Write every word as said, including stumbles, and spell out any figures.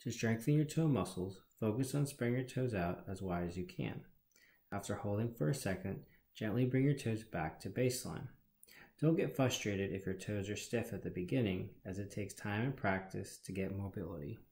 To strengthen your toe muscles, focus on spreading your toes out as wide as you can. After holding for a second, gently bring your toes back to baseline. Don't get frustrated if your toes are stiff at the beginning, as it takes time and practice to get mobility.